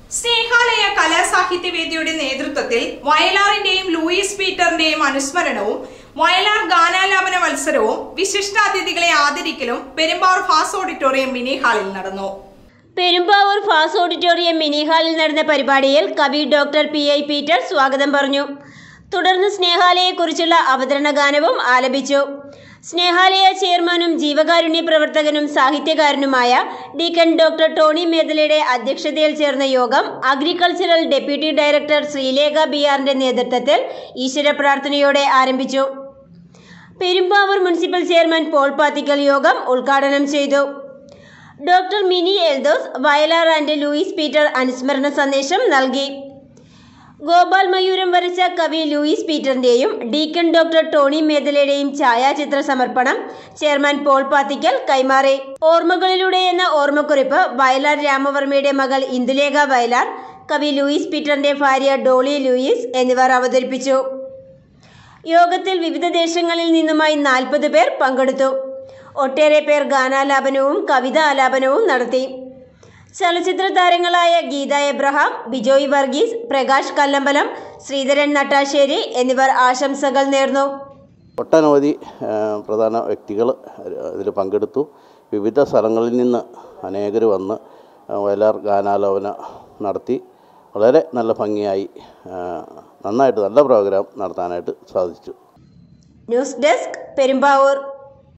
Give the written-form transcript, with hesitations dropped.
സ്നേഹാലയ കലാസാഹിത്യവേദിയുടെ നേതൃത്വത്തിൽ വയലാറിന്റെയും ലൂയിസ് പീറ്ററിന്റെയും അനുസ്മരണവും വയലാർ ഗാനാലാപന മത്സരവും വിശിഷ്ടാതിഥികളെ ആദരിക്കലും പെരുമ്പാവൂർ ഫാസ് ഓഡിറ്റോറിയം മിനി ഹാളിൽ നടന്നു. പെരുമ്പാവൂർ ഫാസ് ഓഡിറ്റോറിയം മിനി ഹാളിൽ നടന്ന പരിപാടിയിൽ കവി ഡോക്ടർ PI പീറ്റർ സ്വാഗതം പറഞ്ഞു. തുടർന്ന് സ്നേഹാലയെക്കുറിച്ചുള്ള അവതരണ ഗാനവും ആലപിച്ചു. സ്നേഹാലയ ചെയർമാനും ജീവകാരുണ്യ പ്രവർത്തകനും സാഹിത്യകാരനുമായ ഡീക്കൻ ഡോക്ടർ ടോണി മേദലയുടെ അധ്യക്ഷതയിൽ ചേർന്ന യോഗം അഗ്രികൾച്ചറൽ ഡെപ്യൂട്ടി ഡയറക്ടർ ശ്രീലേഖ BRന്റെ നേതൃത്വത്തിൽ ഈശ്വര പ്രാർത്ഥനയോടെ ആരംഭിച്ചു. Perumbavoor municipal chairman Paul Pathickal യോഗം ഉദ്ഘാടനം ചെയ്തു. Doctor Mini Eldhose Vayalar and Louis Peter അനുസ്മരണ സന്ദേശം നൽകി. ഗോപാൽ മയൂരം വരച്ച കവി ലൂയിസ് പീറ്ററിന്റെയും ഡീക്കൻ ഡോക്ടർ ടോണി മേദലയുടെയും ഛായാചിത്ര സമർപ്പണം ചെയർമാൻ പോൾ പാത്തിക്കൽ കൈമാറി. ഓർമ്മകളിലൂടെ എന്ന ഓർമ്മക്കുറിപ്പ് വയലാർ രാമവർമ്മയുടെ മകൾ ഇന്ദുലേഖ വയലാർ, കവി ലൂയിസ് പീറ്ററിന്റെ ഭാര്യ ഡോളി ലൂയിസ് എന്നിവർ അവതരിപ്പിച്ചു. യോഗത്തിൽ വിവിധ ദേശങ്ങളിൽ നിന്നുമായി 40 പേർ പങ്കെടുത്തു. ഒട്ടേറെ പേർ ഗാനാലാപനവും കവിതാ ആലാപനവും നടത്തി. ചലച്ചിത്ര താരങ്ങളായ ഗീത എബ്രഹാം, ബിജോയ് വർഗീസ്, പ്രകാശ് കല്ലമ്പലം, ശ്രീധരൻ നട്ടാശ്ശേരി എന്നിവർ ആശംസകൾ നേർന്നു. ഒട്ടനവധി പ്രധാന വ്യക്തികൾ ഇതിൽ പങ്കെടുത്തു. വിവിധ സ്ഥലങ്ങളിൽ നിന്ന് അനേകർ വന്ന് വയലാർ ഗാനാലാപന നടത്തി. വളരെ നല്ല ഭംഗിയായി നന്നായിട്ട് നല്ല പ്രോഗ്രാം നടത്താനായിട്ട് സാധിച്ചു. News desk, Perumbavoor.